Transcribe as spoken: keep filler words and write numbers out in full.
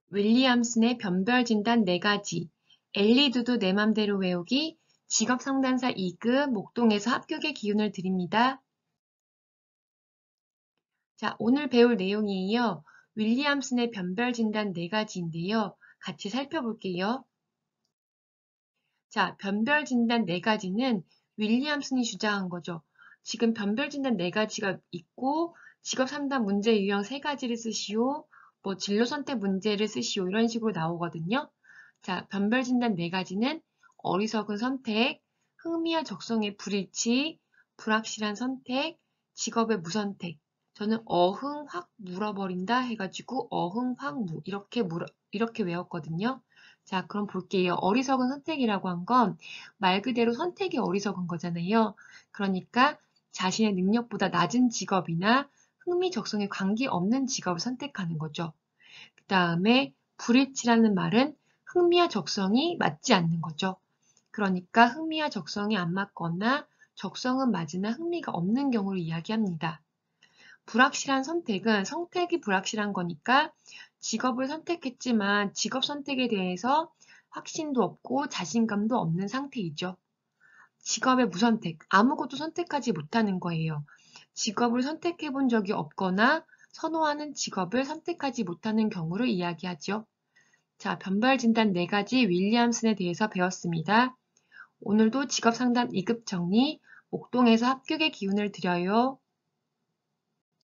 윌리엄슨의 변별 진단 네 가지, 엘리두두 내 맘대로 외우기, 직업상담사 이 급 목동에서 합격의 기운을 드립니다. 자, 오늘 배울 내용이에요. 윌리엄슨의 변별 진단 네 가지인데요. 같이 살펴볼게요. 자, 변별 진단 네 가지는 윌리엄슨이 주장한 거죠. 지금 변별 진단 네 가지가 있고 직업 상담 문제 유형 세 가지를 쓰시오. 뭐 진로 선택 문제를 쓰시오. 이런 식으로 나오거든요. 자, 변별 진단 네 가지는 어리석은 선택, 흥미와 적성의 불일치, 불확실한 선택, 직업의 무선택. 저는 어흥 확 물어버린다 해가지고 어흥 확 무 이렇게 물어 이렇게 외웠거든요. 자, 그럼 볼게요. 어리석은 선택이라고 한 건 말 그대로 선택이 어리석은 거잖아요. 그러니까 자신의 능력보다 낮은 직업이나 흥미 적성에 관계없는 직업을 선택하는 거죠. 그 다음에 불일치라는 말은 흥미와 적성이 맞지 않는 거죠. 그러니까 흥미와 적성이 안 맞거나 적성은 맞으나 흥미가 없는 경우를 이야기합니다. 불확실한 선택은 선택이 불확실한 거니까 직업을 선택했지만 직업 선택에 대해서 확신도 없고 자신감도 없는 상태이죠. 직업의 무선택, 아무것도 선택하지 못하는 거예요. 직업을 선택해 본 적이 없거나 선호하는 직업을 선택하지 못하는 경우를 이야기하죠. 자, 변별 진단 네 가지 윌리엄슨에 대해서 배웠습니다. 오늘도 직업상담 이 급 정리, 목동에서 합격의 기운을 드려요.